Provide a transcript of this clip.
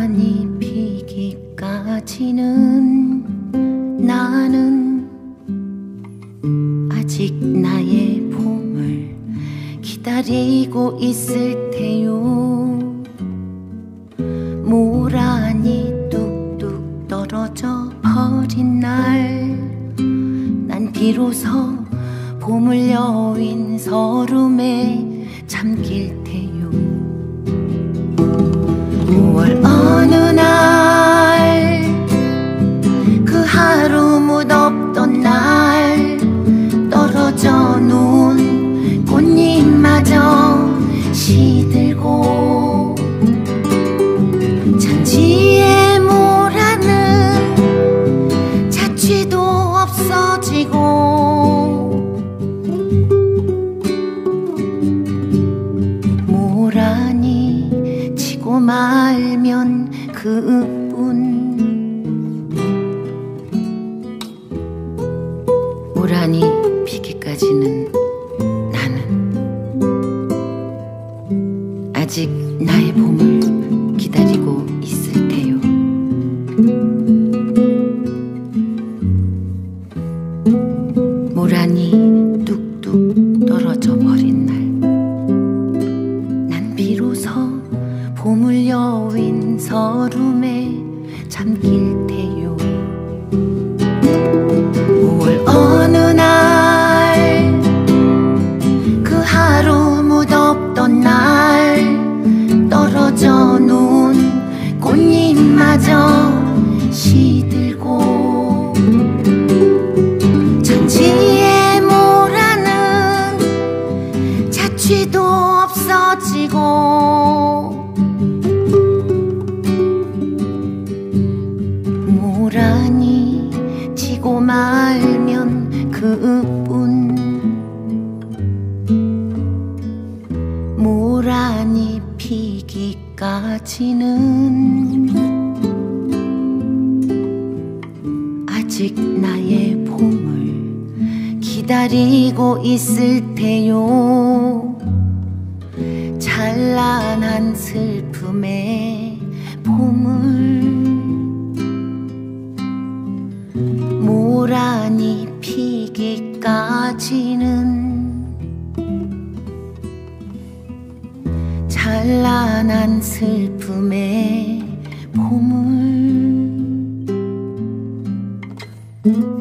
모란이 피기까지는 나는 아직 나의 봄을 기다리고 있을 테요. 모란이 뚝뚝 떨어져 버린 날, 난 비로소 봄을 여윈 서름에 잠길 테요. 5월 어느 날, 그 하루 무덥던 날, 떨어져 놓은 꽃잎마저 시들고 잔지의 모라는 자취도 없어지고, 모란이 지고 말면 그뿐. 모란이 피기까지는 나는 아직 나의 봄을 기다리고 있을 테요. 모란이 뚝뚝 떨어져 버린 날, 난 비로소 봄을 여윈 서름에 잠길 테요. 5월 어느 날, 그 하루 무덥던 날, 떨어져 놓은 꽃잎마저 시들고 잔지의 모라는 자취도 없어지고, 모란이 지고 말면 그뿐. 모란이 피기까지는 아직 나의 봄을 기다리고 있을 테요. 찬란한 슬픔의 봄을 모란이 피기까지는 찬란한 슬픔의 봄을